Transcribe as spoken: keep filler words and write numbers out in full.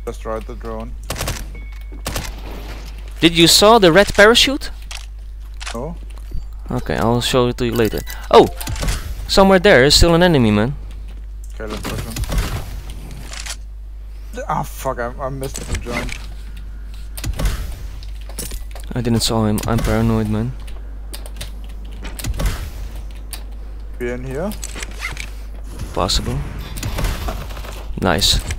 Destroyed the drone. Did you saw the red parachute? No. Okay, I'll show it to you later. Oh, somewhere there is still an enemy, man. Okay, let's push him. Ah, fuck! I, I missed the jump. I didn't saw him. I'm paranoid, man. Be in here. Possible. Nice.